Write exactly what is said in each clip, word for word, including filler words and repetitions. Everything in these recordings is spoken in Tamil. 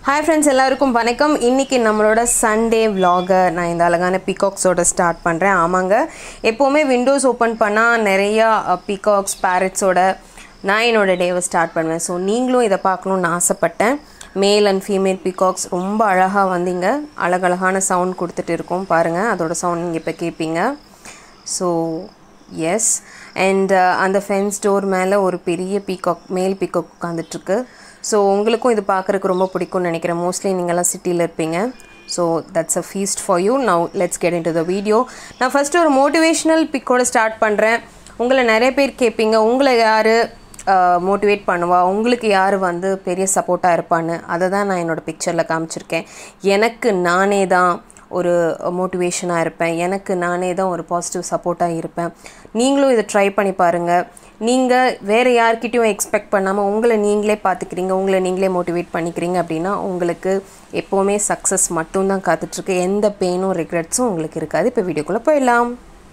Hi friends, எல்லாருக்கும் வணக்கம். இன்னைக்கு நம்மளோட சண்டே vlog நான் இந்த அழகான பீகாக்ஸோட ஸ்டார்ட் பண்றேன். ஆமாங்க, எப்பவுமே விண்டோஸ் ஓபன் பண்ணா நிறைய பீகாக்ஸ் parrotsோட நான் என்னோட டேவை ஸ்டார்ட் பண்ணுவேன். ஸோ நீங்களும் இதை பார்க்கணும்னு ஆசைப்பட்டேன். மேல் அண்ட் ஃபீமேல் பீகாக்ஸ் ரொம்ப அழகாக வந்தீங்க, அழகழகான சவுண்ட் கொடுத்துட்டு இருக்கோம் பாருங்கள். அதோட சவுண்ட் நீங்கள் இப்போ கேட்பீங்க. ஸோ எஸ், அண்ட் அந்த ஃபென்ஸ் டோர் மேலே ஒரு பெரிய பீகாக் மேல் பீகாக் உட்காந்துட்ருக்கு. ஸோ உங்களுக்கும் இது பார்க்குறதுக்கு ரொம்ப பிடிக்கும்னு நினைக்கிறேன். மோஸ்ட்லி நீங்கள்லாம் சிட்டியில் இருப்பீங்க. So that's a feast for you. Now let's get into the video வீடியோ. நான் ஃபஸ்ட்டு ஒரு மோட்டிவேஷ்னல் பிக்கோட ஸ்டார்ட் பண்ணுறேன். உங்களை நிறைய பேர் கேட்பீங்க, உங்களை யார் மோட்டிவேட் பண்ணுவா, உங்களுக்கு யார் வந்து பெரிய சப்போர்ட்டாக இருப்பான்னு. அதை தான் நான் என்னோடய பிக்சரில் காமிச்சிருக்கேன். எனக்கு நானே தான் ஒரு மோட்டிவேஷனாக இருப்பேன், எனக்கு நானே தான் ஒரு பாசிட்டிவ் சப்போர்ட்டாக இருப்பேன். நீங்களும் இதை ட்ரை பண்ணி பாருங்கள். நீங்கள் வேறு யார்கிட்டையும் எக்ஸ்பெக்ட் பண்ணாமல் உங்களை நீங்களே பார்த்துக்கிறீங்க, உங்களை நீங்களே மோட்டிவேட் பண்ணிக்கிறீங்க அப்படின்னா உங்களுக்கு எப்போவுமே சக்ஸஸ் மட்டும்தான் காத்துட்ருக்கு. எந்த பெயினும் ரிக்ரெட்ஸும் உங்களுக்கு இருக்காது. இப்போ வீடியோக்குள்ளே போயிடலாம்.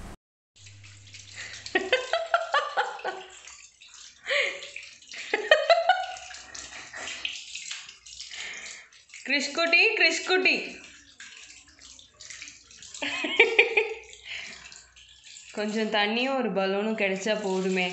கிறிஸ்குட்டி கிறிஸ்குட்டி கொஞ்சம் தண்ணியும் ஒரு பலூனும் கிடைச்சா போதுமே.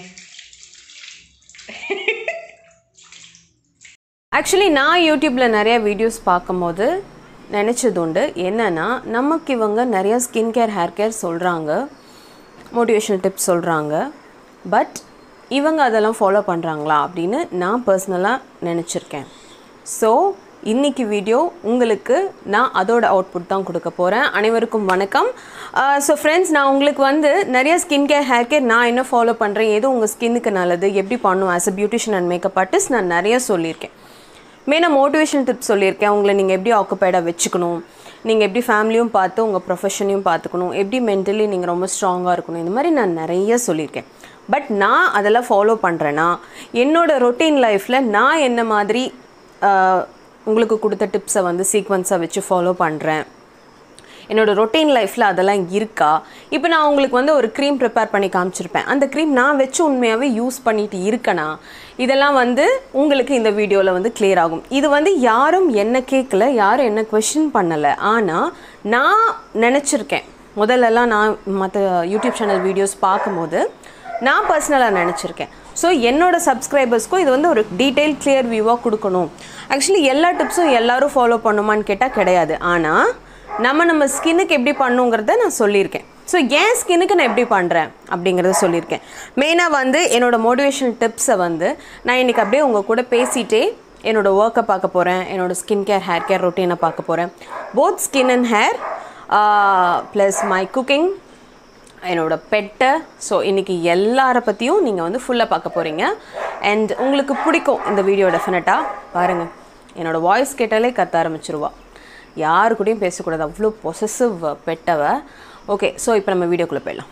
ஆக்சுவலி நான் யூடியூப்பில் நிறைய வீடியோஸ் பார்க்கும்போது நினச்சது உண்டு, என்னென்னா நமக்கு இவங்க நிறையா ஸ்கின் கேர் ஹேர் கேர் சொல்கிறாங்க, மோட்டிவேஷனல் டிப்ஸ் சொல்கிறாங்க, பட் இவங்க அதெல்லாம் ஃபாலோ பண்ணுறாங்களா அப்படின்னு நான் பர்சனலாக நினச்சிருக்கேன். ஸோ இன்றைக்கி வீடியோ உங்களுக்கு நான் அதோட அவுட்புட் தான் கொடுக்க போகிறேன். அனைவருக்கும் வணக்கம். ஸோ ஃப்ரெண்ட்ஸ், நான் உங்களுக்கு வந்து நிறைய ஸ்கின் கேர் ஹேர் கேர் நான் என்ன ஃபாலோ பண்ணுறேன், எது உங்கள் ஸ்கின்னுக்கு நல்லது, எப்படி பண்ணும் as a beautician and makeup artist நான் நிறைய சொல்லியிருக்கேன். மெயினாக மோட்டிவேஷனல் டிப்ஸ் சொல்லியிருக்கேன். உங்களை நீங்கள் எப்படி ஆக்குப்பைடாக வச்சுக்கணும், நீங்கள் எப்படி ஃபேமிலியும் பார்த்து உங்கள் ப்ரொஃபஷனையும் பார்த்துக்கணும், எப்படி மென்டலி நீங்கள் ரொம்ப ஸ்ட்ராங்காக இருக்கணும், இந்த மாதிரி நான் நிறைய சொல்லியிருக்கேன். பட் நான் அதெல்லாம் ஃபாலோ பண்ணுறேன்னா என்னோடய ரொட்டீன் லைஃப்பில் நான் என்ன மாதிரி உங்களுக்கு கொடுத்த டிப்ஸை வந்து சீக்வன்ஸாக வச்சு ஃபாலோ பண்ணுறேன், என்னோடய ரொட்டீன் லைஃப்பில் அதெல்லாம் இருக்கா. இப்போ நான் உங்களுக்கு வந்து ஒரு க்ரீம் ப்ரிப்பேர் பண்ணி காமிச்சிருப்பேன். அந்த க்ரீம் நான் வச்சு உண்மையாகவே யூஸ் பண்ணிட்டு இருக்கேனா, இதெல்லாம் வந்து உங்களுக்கு இந்த வீடியோவில் வந்து கிளியர் ஆகும். இது வந்து யாரும் என்ன கேட்கல, யாரும் என்ன கொஷின் பண்ணலை. ஆனால் நான் நினச்சிருக்கேன், முதல்லலாம் நான் மற்ற யூடியூப் சேனல் வீடியோஸ் பார்க்கும்போது நான் பர்சனலாக நினச்சிருக்கேன். ஸோ என்னோடய சப்ஸ்கிரைபர்ஸ்க்கும் இது வந்து ஒரு டீட்டெயில் கிளியர் வியூவாக கொடுக்கணும். ஆக்சுவலி எல்லா டிப்ஸும் எல்லோரும் ஃபாலோ பண்ணுமான்னு கேட்டால் கிடையாது. ஆனால் நம்ம நம்ம ஸ்கின்னுக்கு எப்படி பண்ணுங்கிறத நான் சொல்லியிருக்கேன். ஸோ என் ஸ்கின்னுக்கு நான் எப்படி பண்ணுறேன் அப்படிங்கிறத சொல்லியிருக்கேன். மெயினாக வந்து என்னோடய மோட்டிவேஷனல் டிப்ஸை வந்து நான் இன்றைக்கி அப்படியே உங்கள் கூட பேசிகிட்டே என்னோடய ஒர்க்கை பார்க்க போகிறேன், என்னோடய ஸ்கின் கேர் ஹேர் கேர் ரொட்டீனை பார்க்க போகிறேன். Both skin and hair plus my cooking, என்னோடய பெட்டை. ஸோ இன்றைக்கி எல்லாரை பற்றியும் நீங்கள் வந்து ஃபுல்லாக பார்க்க போகிறீங்க. அண்ட் உங்களுக்கு பிடிக்கும் இந்த வீடியோ டெஃபினட்டாக பாருங்கள். என்னோடய வாய்ஸ் கேட்டாலே கத்த ஆரம்பிச்சிருவா, யாரு கூடயும் பேசக்கூடாது, அவ்வளோ பொசசிவ் பெட்டவை. ஓகே, ஸோ இப்போ நம்ம வீடியோக்குள்ளே போயிடலாம்.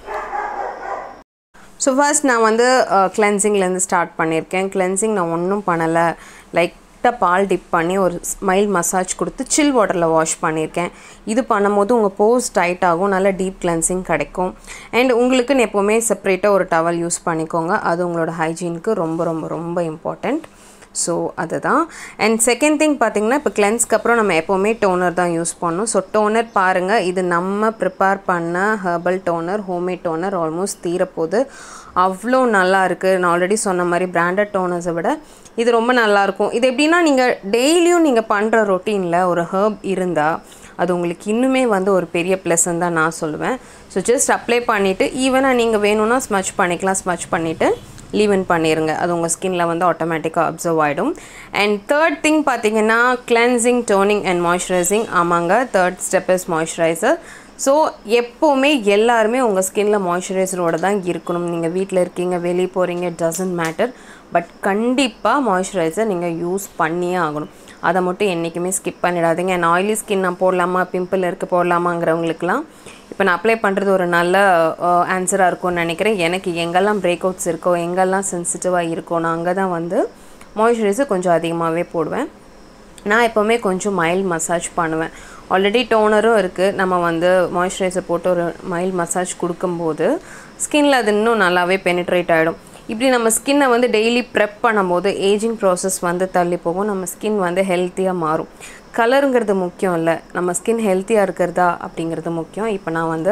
ஸோ ஃபர்ஸ்ட் நான் வந்து கிளென்சிங்லேருந்து ஸ்டார்ட் பண்ணியிருக்கேன். கிளென்சிங் நான் ஒன்றும் பண்ணலை, லைக் பால் டிப் பண்ணி ஒரு மைல்ட் மசாஜ் கொடுத்து சில் வாட்டரில் வாஷ் பண்ணியிருக்கேன். இது பண்ணும்போது உங்கள் போர்ஸ் டைட் ஆகும், நல்ல டீப் கிளென்சிங் கிடைக்கும். அண்ட் உங்களுக்குன்னு எப்போவுமே செப்பரேட்டாக ஒரு டவல் யூஸ் பண்ணிக்கோங்க, அது உங்களோட ஹைஜீனுக்கு ரொம்ப ரொம்ப ரொம்ப இம்பார்ட்டண்ட். ஸோ அதுதான். அண்ட் செகண்ட் திங் பார்த்திங்கன்னா, இப்போ கிளென்ஸ்க்கு அப்புறம் நம்ம எப்போவுமே டோனர் தான் யூஸ் பண்ணணும். ஸோ டோனர் பாருங்கள், இது நம்ம ப்ரிப்பேர் பண்ண herbal toner, homemade toner, almost தீரப்போகுது. அவ்வளோ நல்லா இருக்குது. நான் ஆல்ரெடி சொன்ன மாதிரி பிராண்டட் டோனர்ஸை விட இது ரொம்ப நல்லாயிருக்கும். இது எப்படின்னா, நீங்கள் டெய்லியும் நீங்கள் பண்ணுற ரொட்டீனில் ஒரு ஹெர்ப் இருந்தால் அது உங்களுக்கு இன்னுமே வந்து ஒரு பெரிய ப்ளஸ்ன்னு தான் நான் சொல்லுவேன். ஸோ ஜஸ்ட் அப்ளை பண்ணிவிட்டு ஈவனாக நீங்கள் வேணும்னா ஸ்மச் பண்ணிக்கலாம், ஸ்மச் பண்ணிவிட்டு லீவ் இன் பண்ணிடுங்க. அது உங்கள் ஸ்கின்னில் வந்து ஆட்டோமேட்டிக்காக அப்சர்வ் ஆகிடும். அண்ட் தேர்ட் திங் பார்த்தீங்கன்னா, கிளென்சிங், டோனிங் அண்ட் மாய்ஸ்சரைசிங். ஆமாங்க, third step is moisturiser. So எப்போவுமே எல்லாருமே உங்கள் ஸ்கின்னில் மாய்ஸ்சரைசரோடு தான் இருக்கணும். நீங்கள் வீட்டில் இருக்கீங்க, வெளியே போகிறீங்க, இட் டசன்ட் மேட்டர், பட் கண்டிப்பாக மாய்ஸ்சரைசர் நீங்கள் யூஸ் பண்ணியே ஆகணும். அதை மட்டும் என்றைக்குமே ஸ்கிப் பண்ணிடாதீங்க. அண்ட் ஆயிலி ஸ்கின் நான் போடலாமா, பிம்பிள் இருக்குது போடலாமாங்கிறவங்களுக்குலாம் இப்போ நான் அப்ளை பண்ணுறது ஒரு நல்ல ஆன்சராக இருக்கும்னு நினைக்கிறேன். எனக்கு எங்கெல்லாம் பிரேக் அவுட்ஸ் இருக்கோ, எங்கெல்லாம் சென்சிட்டிவாக இருக்கோ, நான் அங்கே தான் வந்து மாய்ஸ்சரைசர் கொஞ்சம் அதிகமாகவே போடுவேன். நான் எப்போவுமே கொஞ்சம் மைல்ட் மசாஜ் பண்ணுவேன். ஆல்ரெடி டோனரும் இருக்குது, நம்ம வந்து மாய்ஸ்சரைசர் போட்டு ஒரு மைல்ட் மசாஜ் கொடுக்கும்போது ஸ்கின்னில் அது இன்னும் நல்லாவே பெனிட்ரேட் ஆகிடும். இப்படி நம்ம ஸ்கின்னை வந்து டெய்லி ப்ரெப் பண்ணும்போது ஏஜிங் ப்ராசஸ் வந்து தள்ளி போகும், நம்ம ஸ்கின் வந்து ஹெல்த்தியாக மாறும். கலருங்கிறது முக்கியம் இல்லை, நம்ம ஸ்கின் ஹெல்த்தியாக இருக்கிறதா அப்படிங்கிறது முக்கியம். இப்போ நான் வந்து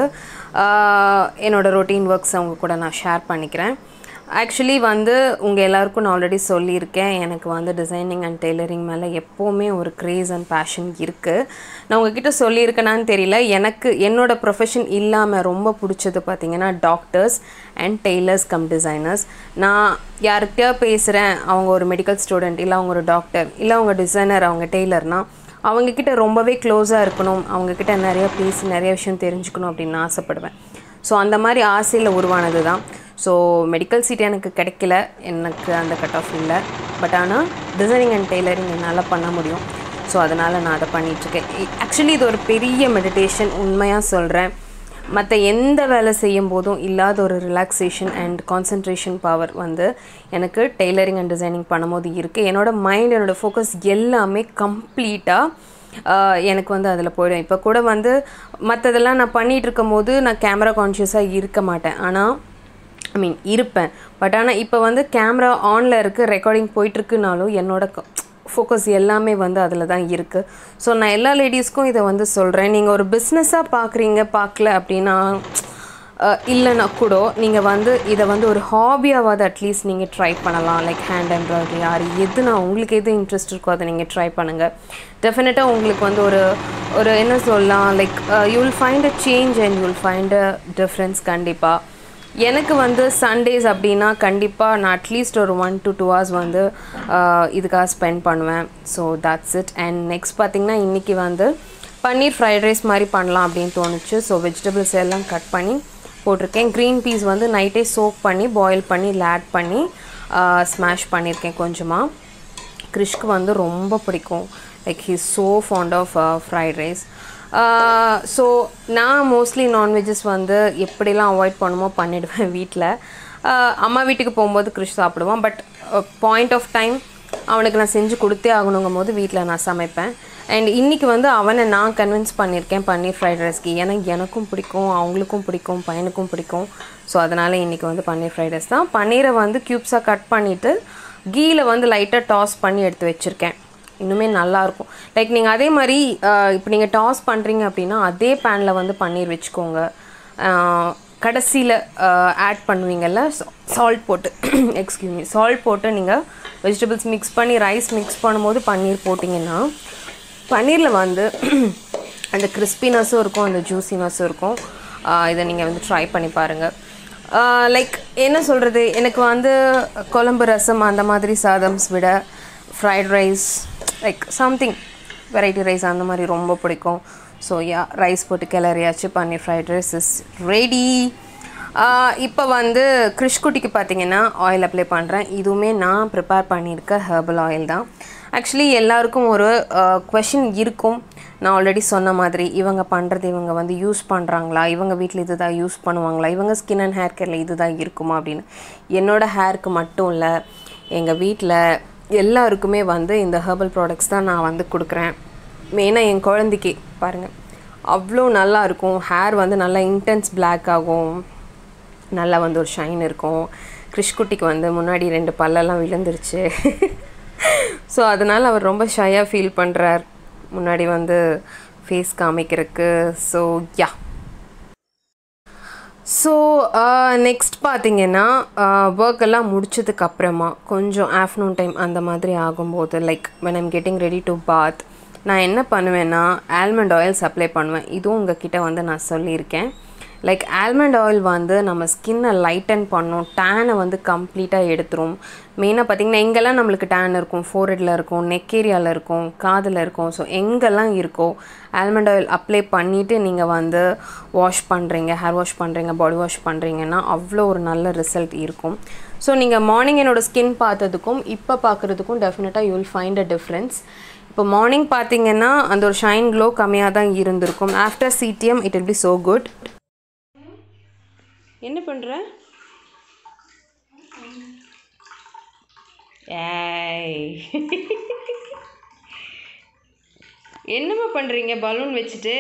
என்னோடய ரொட்டீன் ஒர்க்ஸ் அவங்க கூட நான் ஷேர் பண்ணிக்கிறேன். ஆக்சுவலி வந்து உங்கள் எல்லாருக்கும் நான் ஆல்ரெடி சொல்லியிருக்கேன், எனக்கு வந்து டிசைனிங் அண்ட் டெய்லரிங் மேலே எப்போவுமே ஒரு க்ரேஸ் அண்ட் பேஷன் இருக்குது. நான் உங்ககிட்ட சொல்லியிருக்கேனான்னு தெரியல, எனக்கு என்னோடய ப்ரொஃபஷன் இல்லாமல் ரொம்ப பிடிச்சது பார்த்திங்கன்னா doctors and tailors cum designers. நான் யார்கிட்ட பேசுகிறேன், அவங்க ஒரு மெடிக்கல் ஸ்டூடெண்ட், இல்லை அவங்க ஒரு டாக்டர், இல்லை அவங்க டிசைனர், அவங்க டெய்லர்னால் அவங்கக்கிட்ட ரொம்பவே க்ளோஸாக இருக்கணும், அவங்கக்கிட்ட நிறையா பேசி நிறைய விஷயம் தெரிஞ்சுக்கணும் அப்படின்னு ஆசைப்படுவேன். ஸோ அந்த மாதிரி ஆசையில் உருவானது தான். ஸோ மெடிக்கல் சீட் எனக்கு கிடைக்கல, எனக்கு அந்த கட் ஆஃப் இல்லை. பட் ஆனால் டிசைனிங் அண்ட் டெய்லரிங் என்னால் பண்ண முடியும். ஸோ அதனால் நான் அதை பண்ணிகிட்ருக்கேன். ஆக்சுவலி இது ஒரு பெரிய மெடிடேஷன், உண்மையாக சொல்கிறேன். மற்ற எந்த வேலை செய்யும் போதும் இல்லாத ஒரு ரிலாக்ஸேஷன் அண்ட் கான்சன்ட்ரேஷன் பவர் வந்து எனக்கு டெய்லரிங் அண்ட் டிசைனிங் பண்ணும்போது இருக்குது. என்னோடய மைண்ட், என்னோடய ஃபோக்கஸ் எல்லாமே கம்ப்ளீட்டாக எனக்கு வந்து அதில் போயிடும். இப்போ கூட வந்து மற்றதெல்லாம் நான் பண்ணிகிட்டு இருக்கும் போது நான் கேமரா கான்ஷியஸாக இருக்க மாட்டேன், ஆனால் ஐ மீன் இருப்பேன். பட் ஆனால் இப்போ வந்து கேமரா ஆனில் இருக்குது, ரெக்கார்டிங் போயிட்டுருக்குனாலும் என்னோட ஃபோக்கஸ் எல்லாமே வந்து அதில் தான் இருக்குது. ஸோ நான் எல்லா லேடிஸ்க்கும் இதை வந்து சொல்கிறேன். நீங்கள் ஒரு பிஸ்னஸாக பார்க்குறீங்க, பார்க்கல அப்படின்னா இல்லைன்னா கூட நீங்கள் வந்து இதை வந்து ஒரு ஹாபியாவது அட்லீஸ்ட் நீங்கள் ட்ரை பண்ணலாம். லைக் ஹேண்ட் எம்ப்ராய்டரி, யார் எதுனா உங்களுக்கு எது இன்ட்ரெஸ்ட் இருக்கோ அதை நீங்கள் ட்ரை பண்ணுங்கள். டெஃபினட்டாக உங்களுக்கு வந்து ஒரு ஒரு என்ன சொல்லலாம், like you will find a change and you will find a difference. கண்டிப்பாக எனக்கு வந்து சண்டேஸ் அப்படின்னா கண்டிப்பாக நான் அட்லீஸ்ட் ஒரு ஒன் டு டூ ஹவர்ஸ் வந்து இதுக்காக ஸ்பெண்ட் பண்ணுவேன். So that's it. And next பார்த்திங்கன்னா இன்றைக்கி வந்து பன்னீர் ஃப்ரைட் ரைஸ் மாதிரி பண்ணலாம் அப்படின்னு தோணுச்சு. ஸோ வெஜிடபிள்ஸ் எல்லாம் கட் பண்ணி போட்டிருக்கேன். க்ரீன் பீஸ் வந்து நைட்டே சோக் பண்ணி பாயில் பண்ணி ஆட் பண்ணி ஸ்மாஷ் பண்ணியிருக்கேன் கொஞ்சமாக. கிறிஷ்க்கு வந்து ரொம்ப பிடிக்கும், like he is so fond of fried rice. So நான் மோஸ்ட்லி நான்வெஜ்ஜஸ் வந்து எப்படிலாம் அவாய்ட் பண்ணுமோ பண்ணிவிடுவேன் வீட்டில். அம்மா வீட்டுக்கு போகும்போது கிறிஷ் சாப்பிடுவான். பட் பாயிண்ட் ஆஃப் டைம் அவனுக்கு நான் செஞ்சு கொடுத்தே ஆகணுங்கும் போது வீட்டில் நான் சமைப்பேன். அண்ட் இன்றைக்கி வந்து அவனை நான் கன்வின்ஸ் பண்ணியிருக்கேன் பன்னீர் ஃப்ரைட் ரைஸ்க்கு. ஏன்னா எனக்கும் பிடிக்கும், அவங்களுக்கும் பிடிக்கும், பையனுக்கும் பிடிக்கும். ஸோ அதனால் இன்றைக்கி வந்து பன்னீர் ஃப்ரைட் ரைஸ் தான். பன்னீரை வந்து க்யூப்ஸாக கட் பண்ணிவிட்டு கீயில் வந்து லைட்டாக டாஸ் பண்ணி எடுத்து வச்சுருக்கேன். இன்னுமே நல்லாயிருக்கும். லைக் நீங்கள் அதே மாதிரி இப்போ நீங்கள் டாஸ் பண்ணுறீங்க அப்படின்னா அதே பேனில் வந்து பன்னீர் வச்சுக்கோங்க. கடைசியில் ஆட் பண்ணுவீங்கள்ல சால்ட் போட்டு எக்ஸ்கியூஸ் மீ சால்ட் போட்டு நீங்கள் வெஜிடபிள்ஸ் மிக்ஸ் பண்ணி ரைஸ் மிக்ஸ் பண்ணும்போது பன்னீர் போட்டிங்கன்னா பன்னீரில் வந்து அந்த கிறிஸ்பினஸும் இருக்கும், அந்த ஜூஸினஸும் இருக்கும். இதை நீங்கள் வந்து ட்ரை பண்ணி பாருங்கள். லைக் என்ன சொல்கிறது, எனக்கு வந்து குழம்பு ரசம் அந்த மாதிரி சாதம்ஸ் விட fried rice like something variety rice அந்த மாதிரி ரொம்ப பிடிக்கும். ஸோ யா ரைஸ் போட்டு கிளறியாச்சு, paneer fried rice is ready. இப்போ வந்து கிறிஷ்குட்டிக்கு பார்த்திங்கன்னா ஆயில் அப்ளை பண்ணுறேன். இதுவுமே நான் ப்ரிப்பேர் பண்ணியிருக்க ஹெர்பல் ஆயில் தான். ஆக்சுவலி எல்லாருக்கும் ஒரு கொஷின் இருக்கும், நான் ஆல்ரெடி சொன்ன மாதிரி இவங்க பண்ணுறது இவங்க வந்து யூஸ் பண்ணுறாங்களா, இவங்க வீட்டில் இது தான் யூஸ் பண்ணுவாங்களா, இவங்க ஸ்கின் அண்ட் ஹேர் கேரில் இது தான் இருக்குமா அப்படின்னு. என்னோடய ஹேருக்கு மட்டும் இல்லை, எங்கள் வீட்டில் எல்லாருக்குமே வந்து இந்த ஹெர்பல் ப்ராடக்ட்ஸ் தான் நான் வந்து கொடுக்குறேன். மெயினாக என் குழந்தைக்கு பாருங்கள், அவ்வளோ நல்லா இருக்கும். ஹேர் வந்து நல்லா இன்டென்ஸ் பிளாக் ஆகும், நல்லா வந்து ஒரு ஷைன் இருக்கும். கிறிஷ்குட்டிக்கு வந்து முன்னாடி ரெண்டு பல்லெல்லாம் விழுந்துருச்சு. ஸோ அதனால் அவர் ரொம்ப ஷையாக ஃபீல் பண்ணுறார் முன்னாடி வந்து ஃபேஸ் காமிக்கிறதுக்கு. ஸோ யா ஸோ நெக்ஸ்ட் பார்த்திங்கன்னா ஒர்க் எல்லாம் முடிச்சதுக்கப்புறமா கொஞ்சம் ஆஃப்டர்நூன் டைம் அந்த மாதிரி ஆகும்போது like when I'm getting ready to bath நான் என்ன பண்ணுவேன்னா ஆல்மண்ட் ஆயில் சப்ளை பண்ணுவேன். இதுவும் உங்ககிட்ட வந்து நான் சொல்லியிருக்கேன். லைக் ஆல்மண்ட் ஆயில் வந்து நம்ம ஸ்கின்னை லைட்டன் பண்ணும், டேனை வந்து கம்ப்ளீட்டாக எடுத்துரும். மெயினாக பார்த்திங்கன்னா எங்கெல்லாம் நம்மளுக்கு டேன் இருக்கும், ஃபோர்ஹெட்டில் இருக்கும், நெக் ஏரியாவில் இருக்கும், காதில் இருக்கும். ஸோ எங்கெல்லாம் இருக்கோ ஆல்மண்ட் ஆயில் அப்ளை பண்ணிவிட்டு நீங்கள் வந்து வாஷ் பண்ணுறீங்க, ஹேர் வாஷ் பண்ணுறீங்க, பாடி வாஷ் பண்ணுறீங்கன்னா அவ்வளோ ஒரு நல்ல ரிசல்ட் இருக்கும். ஸோ நீங்கள் மார்னிங் என்னோடய ஸ்கின் பார்த்ததுக்கும் இப்போ பார்க்குறதுக்கும் டெஃபினட்டாக you will find a difference. இப்போ மார்னிங் பார்த்திங்கன்னா அந்த ஒரு ஷைன் க்ளோ கம்மியாக தான் இருந்திருக்கும். After CTM it will be so good. என்ன பண்ணுற? ஏய் என்னம்மா பண்ணுறீங்க பலூன் வச்சுட்டு?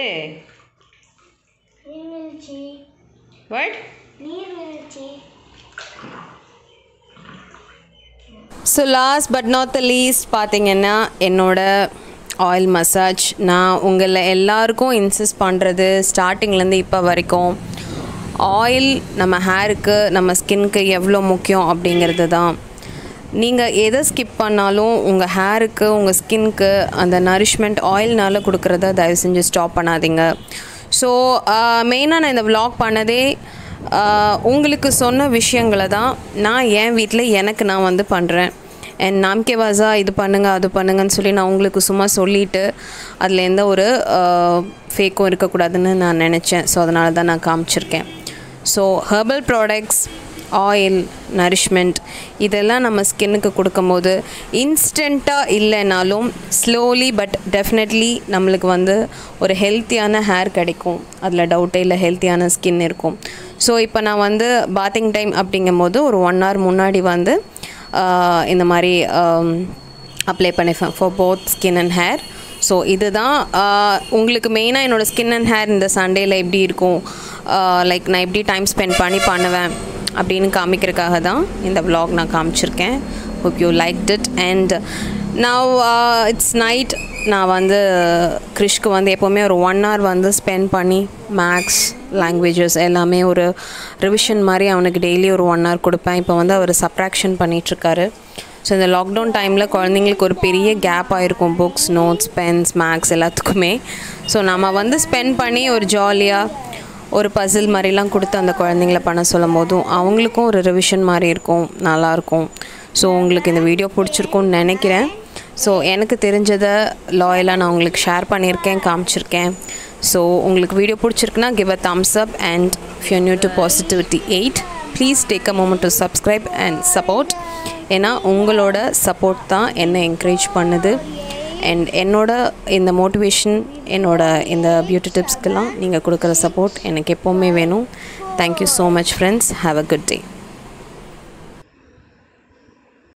What? So last but not the least பார்த்தீங்கன்னா என்னோட ஆயில் மசாஜ். நான் உங்களை எல்லாருக்கும் இன்சிஸ்ட் பண்ணுறது ஸ்டார்டிங்லேருந்து இப்போ வரைக்கும் ஆயில் நம்ம ஹேருக்கு நம்ம ஸ்கின்க்கு எவ்வளோ முக்கியம் அப்படிங்கிறது தான். நீங்கள் எதை ஸ்கிப் பண்ணாலும் உங்கள் ஹேருக்கு உங்கள் ஸ்கின்க்கு அந்த நரிஷ்மெண்ட் ஆயில்னால கொடுக்குறத தயவு செஞ்சு ஸ்டாப் பண்ணாதீங்க. ஸோ மெயினாக நான் இந்த vlog பண்ணதே உங்களுக்கு சொன்ன விஷயங்களை தான் நான் என் வீட்டில் எனக்கு நான் வந்து பண்ணுறேன். அண்ட் நாம்கேவாஸா இது பண்ணுங்கள் அது பண்ணுங்கன்னு சொல்லி நான் உங்களுக்கு சும்மா சொல்லிவிட்டு அதில் எந்த ஒரு ஃபேக்கும் இருக்கக்கூடாதுன்னு நான் நினச்சேன். ஸோ அதனால தான் நான் காமிச்சிருக்கேன். So herbal products, oil, nourishment இதெல்லாம் நம்ம ஸ்கின்னுக்கு கொடுக்கும்போது இன்ஸ்டண்ட்டாக இல்லைனாலும் ஸ்லோலி பட் டெஃபினெட்லி நம்மளுக்கு வந்து ஒரு ஹெல்த்தியான ஹேர் கிடைக்கும். அதில் டவுட்டே இல்லை, ஹெல்த்தியான ஸ்கின் இருக்கும். ஸோ இப்போ நான் வந்து பாத்திங் டைம் அப்படிங்கும் போது ஒரு ஒன் ஹவர் முன்னாடி வந்து இந்த மாதிரி அப்ளை பண்ணிப்பேன் for both skin and hair. So இதுதான் உங்களுக்கு மெயினாக என்னோடய ஸ்கின் அண்ட் ஹேர் இந்த சண்டேயில் எப்படி இருக்கும், லைக் நான் எப்படி டைம் ஸ்பெண்ட் பண்ணி பண்ணுவேன் அப்படின்னு காமிக்கிறதுக்காக தான் இந்த vlog நான் காமிச்சிருக்கேன். Hope you liked it. And now it's night. நான் வந்து கிறிஷ்க்கு வந்து எப்போவுமே ஒரு ஒன் ஹவர் வந்து ஸ்பெண்ட் பண்ணி மேக்ஸ், லாங்குவேஜஸ் எல்லாமே ஒரு ரிவிஷன் மாதிரி அவனுக்கு டெய்லி ஒரு ஒன் ஹவர் கொடுப்பேன். இப்போ வந்து அவர் சப்ராக்ஷன் பண்ணிகிட்ருக்காரு. ஸோ இந்த லாக்டவுன் டைமில் குழந்தைங்களுக்கு ஒரு பெரிய கேப் ஆகிருக்கும் புக்ஸ், நோட்ஸ், பென்ஸ், மேக்ஸ் எல்லாத்துக்குமே. ஸோ நம்ம வந்து ஸ்பெண்ட் பண்ணி ஒரு ஜாலியாக ஒரு பசில் மாதிரிலாம் கொடுத்து அந்த குழந்தைங்கள பண்ண சொல்லும் போதும் அவங்களுக்கும் ஒரு ரிவிஷன் மாதிரி இருக்கும், நல்லாயிருக்கும். ஸோ உங்களுக்கு இந்த வீடியோ பிடிச்சிருக்கும்னு நினைக்கிறேன். ஸோ எனக்கு தெரிஞ்சதை லாயலாக நான் உங்களுக்கு ஷேர் பண்ணியிருக்கேன், காமிச்சிருக்கேன். ஸோ உங்களுக்கு வீடியோ பிடிச்சிருக்குன்னா give a thumbs up, and if you're new to Positivity eight, please take a moment to subscribe and support. ஏன்னா உங்களோட சப்போர்ட் தான் என்னை என்கரேஜ் பண்ணுது. அண்ட் என்னோட இந்த மோட்டிவேஷன், என்னோட இந்த பியூட்டி டிப்ஸ்க்கெல்லாம் நீங்கள் கொடுக்குற சப்போர்ட் எனக்கு எப்போவுமே வேணும். Thank you so much friends. Have a good day.